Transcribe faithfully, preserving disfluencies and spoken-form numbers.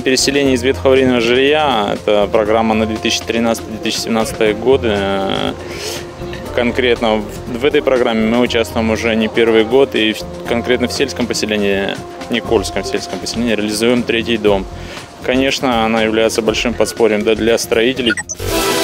переселения из ветхоаварийного жилья. Это программа на две тысячи тринадцатый — две тысячи семнадцатый годы. Конкретно в этой программе мы участвуем уже не первый год, и конкретно в сельском поселении, Никольском сельском поселении, реализуем третий дом. Конечно, она является большим подспорьем для строителей.